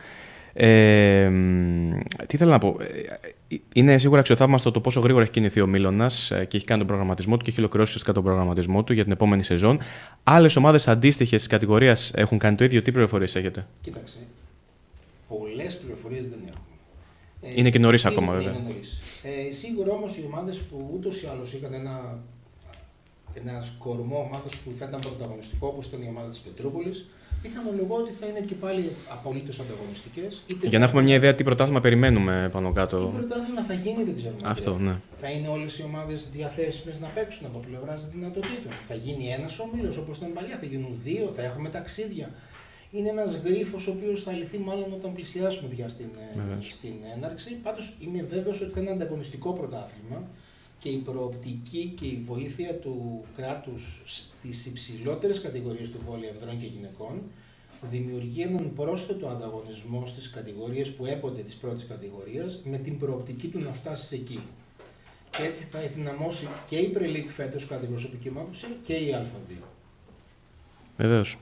Ε, τι θέλω να πω. Είναι σίγουρα αξιοθαύμαστο το πόσο γρήγορα έχει κινηθεί ο Μίλωνας και έχει κάνει τον προγραμματισμό του και έχει ολοκληρώσει ουσιαστικά τον προγραμματισμό του για την επόμενη σεζόν. Άλλες ομάδες αντίστοιχες της κατηγορίας έχουν κάνει το ίδιο? Τι πληροφορίες έχετε? Κοίταξε. Πολλές πληροφορίες δεν έχουμε. Είναι και νωρίς σίγουρα, ακόμα, βέβαια. Είναι νωρίς. Ε, σίγουρα όμως οι ομάδες που ούτως ή άλλως είχαν ένα, ένα κορμό ομάδες που θα ήταν πρωταγωνιστικό, όπως ήταν η ομάδα της Πετρούπολης, πιθανολογώ ότι θα είναι και πάλι απολύτως ανταγωνιστικές. Για να έχουμε μια ιδέα τι πρωτάθλημα περιμένουμε πάνω κάτω. Τι πρωτάθλημα θα γίνει, δεν ξέρουμε. Αυτό, ναι. Θα είναι όλες οι ομάδες διαθέσιμες να παίξουν από πλευράς δυνατοτήτων. Θα γίνει ένας όμιλος όπως ήταν παλιά, θα γίνουν δύο, θα έχουμε ταξίδια. Είναι ένας γρίφος ο οποίος θα λυθεί μάλλον όταν πλησιάσουμε πια στην, στην έναρξη. Πάντως είμαι βέβαιος ότι θα είναι ανταγωνιστικό πρωτάθλημα και η προοπτική και η βοήθεια του κράτους στις υψηλότερες κατηγορίες του βόλεϊ ανδρών και γυναικών δημιουργεί έναν πρόσθετο ανταγωνισμό στις κατηγορίες που έπονται της πρώτης κατηγορίας με την προοπτική του να φτάσει εκεί. Και έτσι θα ενδυναμώσει και η Pre League φέτος κατά την προσωπική μου άποψη και η Α δύο. Βεβαίως.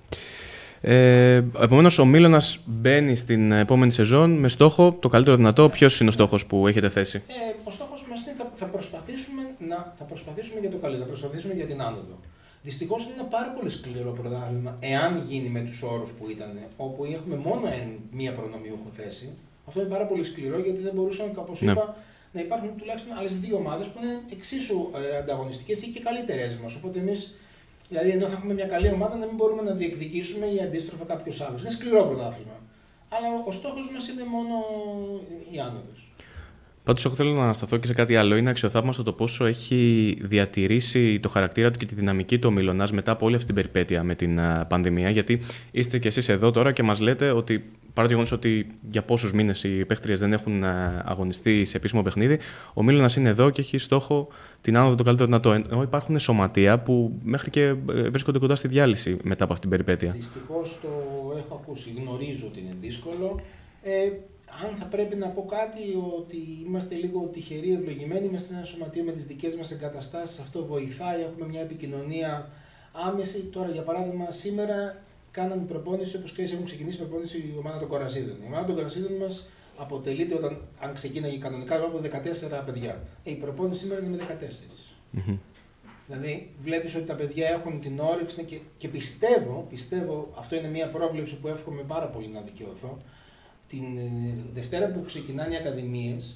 Ε, Επομένως, ο Μίλωνας μπαίνει στην επόμενη σεζόν με στόχο το καλύτερο δυνατό. Ποιος είναι ο στόχος που έχετε θέσει? Ε, ο στόχος μας είναι θα, θα, προσπαθήσουμε να, θα προσπαθήσουμε για το καλύτερο, θα προσπαθήσουμε για την άνοδο. Δυστυχώς είναι ένα πάρα πολύ σκληρό πρωτάθλημα, εάν γίνει με τους όρους που ήταν, όπου έχουμε μόνο εν, μία προνομιούχο θέση. Αυτό είναι πάρα πολύ σκληρό γιατί δεν μπορούσαν, όπως ναι. είπα, να υπάρχουν τουλάχιστον άλλες δύο ομάδες που είναι εξίσου ε, ανταγωνιστικές ή και καλύτερες μας. Οπότε εμείς. Δηλαδή, ενώ θα έχουμε μια καλή ομάδα, να μην μπορούμε να διεκδικήσουμε ή αντίστροφα κάποιος άλλος. Είναι σκληρό πρωτάθλημα. Αλλά ο στόχος μας είναι μόνο η άνοδος. Πάντως, εγώ θέλω να ανασταθώ και σε κάτι άλλο. Είναι αξιοθαύμαστο το πόσο έχει διατηρήσει το χαρακτήρα του και τη δυναμική του ο Μίλωνας μετά από όλη αυτή την περιπέτεια με την uh, πανδημία. Γιατί είστε κι εσείς εδώ τώρα και μας λέτε ότι παρά το γεγονός ότι για πόσους μήνες οι παίχτριες δεν έχουν uh, αγωνιστεί σε επίσημο παιχνίδι, ο Μίλωνας είναι εδώ και έχει στόχο την άνοδο το καλύτερο δυνατό. Ενώ υπάρχουν σωματεία που μέχρι και βρίσκονται κοντά στη διάλυση μετά από αυτή την περιπέτεια. Δυστυχώς το έχω ακούσει. Γνωρίζω ότι είναι δύσκολο. Ε, Αν θα πρέπει να πω κάτι, ότι είμαστε λίγο τυχεροί, ευλογημένοι, είμαστε σε ένα σωματείο με τις δικές μας εγκαταστάσεις, αυτό βοηθάει, έχουμε μια επικοινωνία άμεση. Τώρα, για παράδειγμα, σήμερα κάνανε προπόνηση, όπως ξέρεις, έχουν ξεκινήσει προπόνηση η ομάδα των Κορασίδων. Η ομάδα των Κορασίδων μας αποτελείται, όταν, αν ξεκίναγε κανονικά, από δεκατέσσερα παιδιά. Ε, η προπόνηση σήμερα είναι με δεκατέσσερα. Mm-hmm. Δηλαδή, βλέπεις ότι τα παιδιά έχουν την όρεξη και, και πιστεύω, πιστεύω, αυτό είναι μια πρόβλεψη που εύχομαι πάρα πολύ να δικαιωθώ, την Δευτέρα που ξεκινάνε οι ακαδημίες,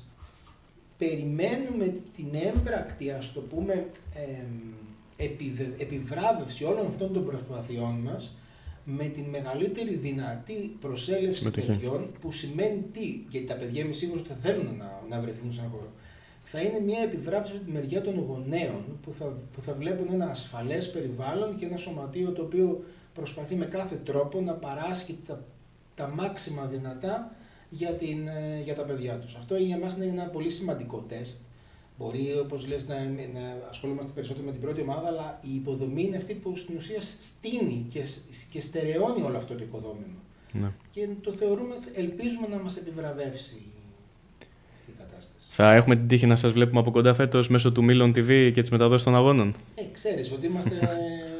περιμένουμε την έμπρακτη, ας το πούμε, ε, επιβε, επιβράβευση όλων αυτών των προσπαθειών μας με την μεγαλύτερη δυνατή προσέλευση συμμετοχή παιδιών, που σημαίνει τι, γιατί τα παιδιά είμαι σίγουρος ότι θα θέλουν να, να βρεθούν σε έναν χώρο. Θα είναι μια επιβράβευση από τη μεριά των γονέων που θα, που θα βλέπουν ένα ασφαλές περιβάλλον και ένα σωματείο το οποίο προσπαθεί με κάθε τρόπο να παράσχει τα, τα μάξιμα δυνατά για, την, για τα παιδιά τους. Αυτό για μας είναι ένα πολύ σημαντικό τεστ. Μπορεί, όπως λες, να, να ασχολούμαστε περισσότερο με την πρώτη ομάδα, αλλά η υποδομή είναι αυτή που στην ουσία στείνει και, και στερεώνει όλο αυτό το οικοδόμημα. Ναι. Και το θεωρούμε, ελπίζουμε να μας επιβραβεύσει αυτή η κατάσταση. Θα έχουμε την τύχη να σας βλέπουμε από κοντά φέτος μέσω του Μίλον τι βι και της μεταδόσης των αγώνων. Ε, ξέρεις ότι είμαστε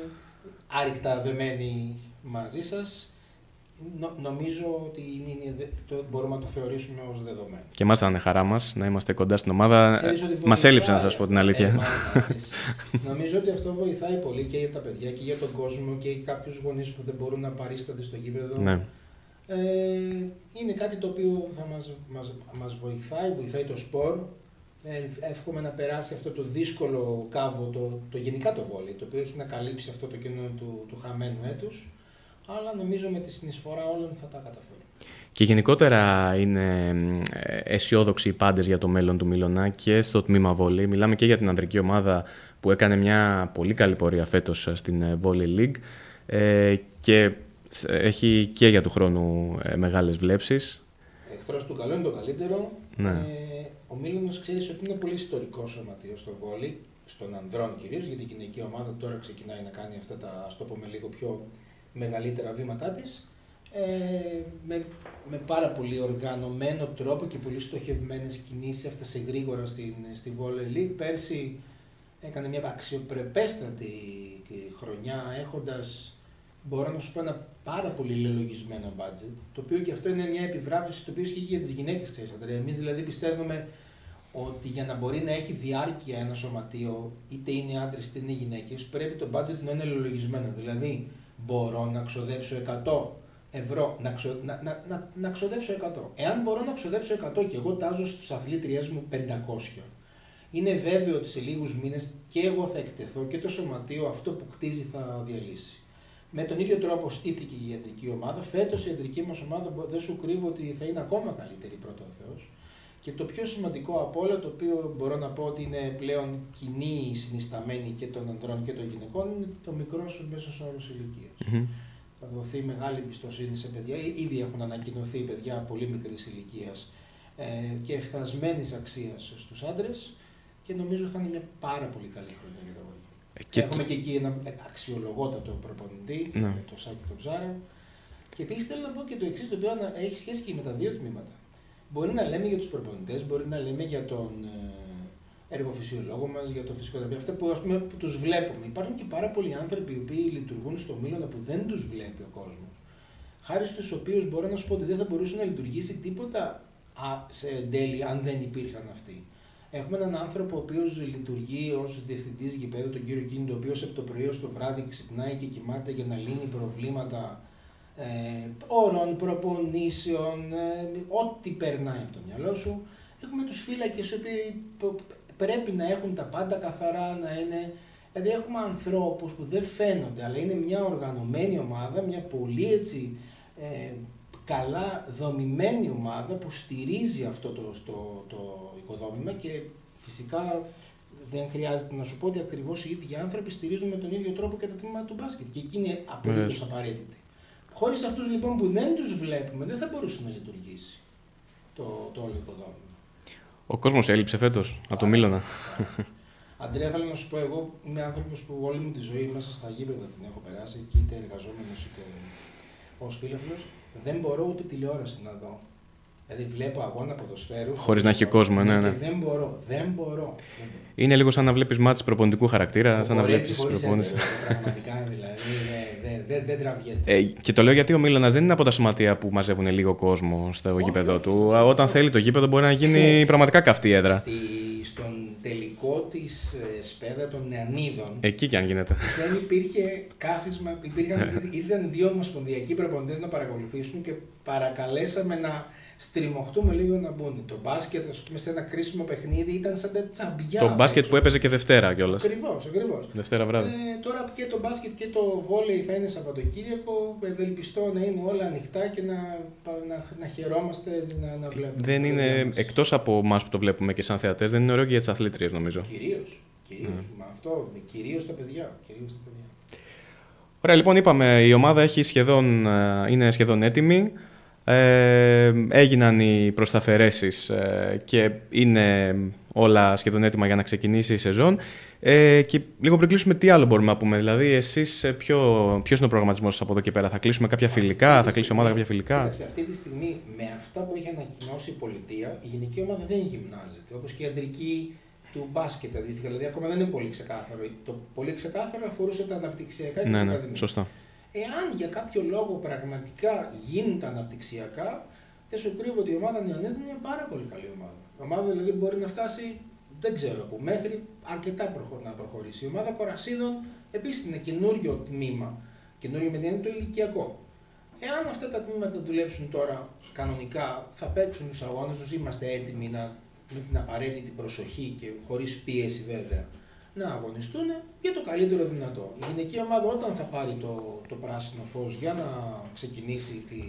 άρρηκτα δεμένοι μαζί σας. Νο, νομίζω ότι είναι, είναι, το, μπορούμε να το θεωρήσουμε ως δεδομένο. Και εμάς θα είναι χαρά μας να είμαστε κοντά στην ομάδα. Μας έλειψε, να σας πω την αλήθεια. Ε, μάλλον, νομίζω ότι αυτό βοηθάει πολύ και για τα παιδιά και για τον κόσμο και για κάποιους γονείς που δεν μπορούν να παρίστανται στο γήπεδο. Ναι. Ε, είναι κάτι το οποίο θα μας, μας, μας βοηθάει, βοηθάει το σπορ. Ε, εύχομαι να περάσει αυτό το δύσκολο κάβο, το, το γενικά το βόλεϊ, το οποίο έχει να καλύψει αυτό το κενό του, του χαμένου έτους. Αλλά νομίζω με τη συνεισφορά όλων θα τα καταφέρουμε. Και γενικότερα είναι αισιόδοξοι οι πάντες για το μέλλον του Μίλωνα και στο τμήμα βόλεϊ. Μιλάμε και για την ανδρική ομάδα που έκανε μια πολύ καλή πορεία φέτος στην Volley League ε, και έχει και για του χρόνου ε, μεγάλες βλέψεις. Εχθρός του καλού είναι το καλύτερο. Ναι. Ε, ο Μίλωνος ξέρεις ότι είναι πολύ ιστορικό σωματείο στο βόλεϊ, στον ανδρών κυρίως, γιατί η γυναική ομάδα τώρα ξεκινάει να κάνει αυτά τα, ας το πούμε, λίγο πιο μεγαλύτερα βήματά της, ε, με, με πάρα πολύ οργανωμένο τρόπο και πολύ στοχευμένες κινήσεις έφτασε γρήγορα στην, στη Volley League. Πέρσι έκανε μια αξιοπρεπέστατη χρονιά έχοντας, μπορώ να σου πω, ένα πάρα πολύ λελογισμένο budget, το οποίο και αυτό είναι μια επιβράβευση το οποίο ισχύει για τις γυναίκες, ξέρεις Αντρέα. Εμείς δηλαδή πιστεύουμε ότι για να μπορεί να έχει διάρκεια ένα σωματείο, είτε είναι άντρες είτε είναι γυναίκες, πρέπει το budget να είναι λελογισμένο. Δηλαδή, μπορώ να ξοδέψω εκατό ευρώ, να, ξο, να, να, να, να ξοδέψω εκατό. Εάν μπορώ να ξοδέψω εκατό και εγώ τάζω στους αθλήτριές μου πεντακόσια, είναι βέβαιο ότι σε λίγους μήνες και εγώ θα εκτεθώ και το σωματείο αυτό που κτίζει θα διαλύσει. Με τον ίδιο τρόπο στήθηκε η ιατρική ομάδα. Φέτος η ιατρική μας ομάδα, δεν σου κρύβω ότι θα είναι ακόμα καλύτερη, πρώτα ο Θεός. Και το πιο σημαντικό από όλα, το οποίο μπορώ να πω ότι είναι πλέον κοινή συνισταμένη και των ανδρών και των γυναικών, είναι το μικρός μέσος όρος ηλικίας. Mm-hmm. Θα δοθεί μεγάλη εμπιστοσύνη σε παιδιά. Ήδη έχουν ανακοινωθεί παιδιά πολύ μικρής ηλικίας ε, και εφτασμένης αξίας στους άντρες και νομίζω θα είναι μια πάρα πολύ καλή χρονιά για τα αγόρια. Και έχουμε το... και εκεί ένα αξιολογότατο προπονητή, mm. το Σάκη τον Ψάρα. Και επίσης θέλω να πω και το εξής, το οποίο έχει σχέση και με τα δύο τμήματα. Μπορεί να λέμε για τους προπονητές, μπορεί να λέμε για τον εργοφυσιολόγο μας, για τον φυσικοθεραπευτή, αυτά που, ας πούμε, που τους βλέπουμε. Υπάρχουν και πάρα πολλοί άνθρωποι οι οποίοι λειτουργούν στο Μίλωνα που δεν τους βλέπει ο κόσμος. Χάρη στους οποίους μπορώ να σου πω ότι δεν θα μπορούσε να λειτουργήσει τίποτα σε εν τέλει αν δεν υπήρχαν αυτοί. Έχουμε έναν άνθρωπο ο οποίος λειτουργεί ως διευθυντής γηπέδου, τον κύριο Κίνητο, ο οποίος από το πρωί ως το βράδυ ξυπνάει και κοιμάται για να λύνει προβλήματα ε, όρων, προπονήσεων, ε, ό,τι περνάει από το μυαλό σου. Έχουμε τους φύλακες οι οποίοι πρέπει να έχουν τα πάντα καθαρά, να είναι. Δηλαδή έχουμε ανθρώπους που δεν φαίνονται, αλλά είναι μια οργανωμένη ομάδα, μια πολύ έτσι ε, καλά δομημένη ομάδα που στηρίζει αυτό το, το, το οικοδόμημα και φυσικά δεν χρειάζεται να σου πω ότι ακριβώς οι ίδιοι άνθρωποι στηρίζουν με τον ίδιο τρόπο και τα τμήματα του μπάσκετ και εκεί είναι απολύτως απαραίτητη. Χωρίς αυτούς λοιπόν που δεν τους βλέπουμε δεν θα μπορούσε να λειτουργήσει το, το όλο οικοδόμημα. Ο κόσμος έλειψε φέτος από το Μίλωνα. Αντρέα, θέλω να σου πω, εγώ είμαι άνθρωπος που όλη μου τη ζωή μέσα στα γήπεδα την έχω περάσει, και είτε εργαζόμενος είτε ως φίλαθλος. Δεν μπορώ ούτε τηλεόραση να δω. Δηλαδή βλέπω αγώνα ποδοσφαίρου. Χωρίς να έχει κόσμο, ναι, ναι. Δεν μπορώ, δεν μπορώ. Είναι λίγο σαν να βλέπεις μάτς προπονητικού χαρακτήρα, σαν να βλέπεις προπόνηση. Πραγματικά δηλαδή δεν δε, δε, δε τραβιέται. Ε, και το λέω γιατί ο Μίλωνας δεν είναι από τα σωματεία που μαζεύουν λίγο κόσμο στο γήπεδο του. Όχι, Όταν όχι. θέλει το γήπεδο μπορεί να γίνει πραγματικά καυτή έδρα. Στη, στον τελικό της ε, σπέδα των Νεανίδων. Εκεί κι αν γίνεται. Δεν υπήρχε κάθισμα, υπήρχαν, ήρθαν δύο ομοσπονδιακοί προπονητές να παρακολουθήσουν και παρακαλέσαμε να, στριμωχτούμε λίγο να μπουν. Το μπάσκετ, ας πούμε, σε ένα κρίσιμο παιχνίδι ήταν σαν τα τσαμπιά. Το μπάσκετ που έπαιζε και Δευτέρα κιόλας. Ακριβώς, ακριβώς. Δευτέρα βράδυ. Ε, τώρα και το μπάσκετ και το βόλεϊ θα είναι Σαββατοκύριακο. Ευελπιστώ να είναι όλα ανοιχτά και να, να, να χαιρόμαστε να, να βλέπουμε. Δεν είναι, εκτός από εμάς που το βλέπουμε και σαν θεατές, δεν είναι ωραίο και για τις αθλήτριες, νομίζω. Κυρίως. Κυρίως. Mm. Μα αυτό, κυρίως τα παιδιά. Κυρίως τα παιδιά. Ωραία, λοιπόν, είπαμε, η ομάδα έχει σχεδόν, είναι σχεδόν έτοιμη. Ε, έγιναν οι προσταφαιρέσεις ε, και είναι όλα σχεδόν έτοιμα για να ξεκινήσει η σεζόν. Ε, και λίγο πριν κλείσουμε, τι άλλο μπορούμε να πούμε? Δηλαδή, εσείς ποιο, ποιος είναι ο προγραμματισμός σας από εδώ και πέρα? Θα κλείσουμε κάποια φιλικά, θα κλείσει η ομάδα κάποια φιλικά? Κοίταξε, αυτή τη στιγμή με αυτά που έχει ανακοινώσει η πολιτεία, η γυναική ομάδα δεν γυμνάζεται. Όπως και η αντρική του μπάσκετ αντίστοιχα. Δηλαδή, ακόμα δεν είναι πολύ ξεκάθαρο. Το πολύ ξεκάθαρο αφορούσε τα αναπτυξιακά και ναι, τα ναι, ακαδημία. σωστά. Εάν για κάποιο λόγο πραγματικά γίνουν τα αναπτυξιακά, δεν σου κρύβω ότι η ομάδα νεονέτων είναι μια πάρα πολύ καλή ομάδα. Η ομάδα δηλαδή μπορεί να φτάσει, δεν ξέρω πού, μέχρι αρκετά προχω... να προχωρήσει. Η ομάδα Κορασίδων επίσης είναι καινούριο τμήμα. Καινούριο με την έννοια το ηλικιακό. Εάν αυτά τα τμήματα δουλέψουν τώρα κανονικά, θα παίξουν τους αγώνες τους, είμαστε έτοιμοι να, με την απαραίτητη προσοχή και χωρίς πίεση βέβαια, να αγωνιστούν για το καλύτερο δυνατό. Η γυναική ομάδα όταν θα πάρει το, το πράσινο φως για να ξεκινήσει τη,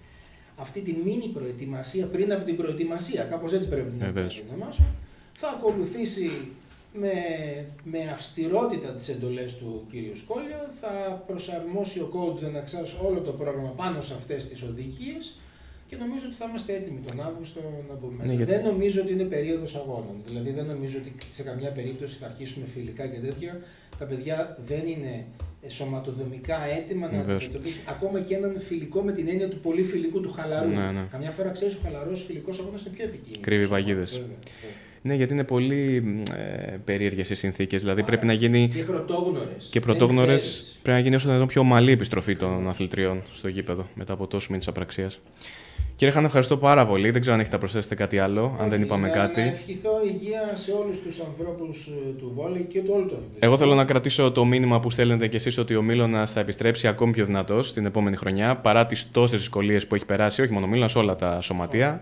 αυτή τη μίνι προετοιμασία πριν από την προετοιμασία, κάπως έτσι πρέπει να το ονομάσω, θα ακολουθήσει με, με αυστηρότητα τις εντολές του κ. Σκόλια, θα προσαρμόσει ο coach Δεναξάς όλο το πρόγραμμα πάνω σε αυτές τις οδηγίες και νομίζω ότι θα είμαστε έτοιμοι τον Αύγουστο να μπούμε μέσα. Ναι, δεν νομίζω ότι είναι περίοδος αγώνων. Δηλαδή δεν νομίζω ότι σε καμιά περίπτωση θα αρχίσουμε φιλικά και τέτοια. Τα παιδιά δεν είναι σωματοδομικά έτοιμα να αντιμετωπίσουν ακόμα και έναν φιλικό με την έννοια του πολύ φιλικού, του χαλαρού. Ναι, ναι. Καμιά φορά ξέρεις ο χαλαρός φιλικός αγώνας είναι πιο επικίνδυνος. Κρύβει παγίδες. Ναι, γιατί είναι πολύ ε, περίεργες οι συνθήκες. Δηλαδή Άρα, πρέπει να γίνει. Και πρωτόγνωρες. Και πρωτόγνωρες πρέπει να γίνει όσο δυνατόν πιο ομαλή επιστροφή των mm. αθλητριών στο γήπεδο μετά από τόσους μήνες απραξίας. Κύριε Χάν, ευχαριστώ πάρα πολύ. Δεν ξέρω αν έχετε να προσθέσετε κάτι άλλο, Όχι, αν δεν είπαμε να, κάτι. Να ευχηθώ υγεία σε όλους τους ανθρώπους του βόλεϊ και του όλου του αθλητισμού. Εγώ θέλω να κρατήσω το μήνυμα που στέλνετε κι εσείς ότι ο Μίλωνας θα επιστρέψει ακόμη πιο δυνατός την επόμενη χρονιά παρά τις τόσες δυσκολίες που έχει περάσει, όχι μόνο ο Μίλωνας, όλα τα σωματεία.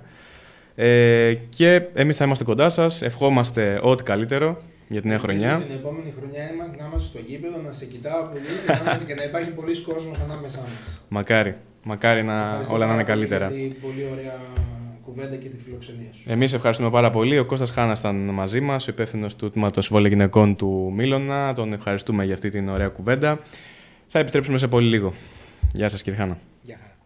Ε, και εμείς θα είμαστε κοντά σας. Ευχόμαστε ό,τι καλύτερο για τη νέα χρονιά. Την επόμενη χρονιά είμαστε, να είμαστε στο γήπεδο, να σε κοιτάω πολύ και να, είμαστε, και να υπάρχει πολλοί κόσμος ανάμεσά μας. Μακάρι. Μακάρι να όλα να είναι καλύτερα. Για την πολύ ωραία κουβέντα και τη φιλοξενία σου. Εμείς ευχαριστούμε πάρα πολύ. Ο Κώστας Χάνας ήταν μαζί μας, ο υπεύθυνος του τμήματος βόλεϊ γυναικών του Μίλωνα. Τον ευχαριστούμε για αυτή την ωραία κουβέντα. Θα επιστρέψουμε σε πολύ λίγο. Γεια σας, κύριε Χάνα. Γεια χαρά.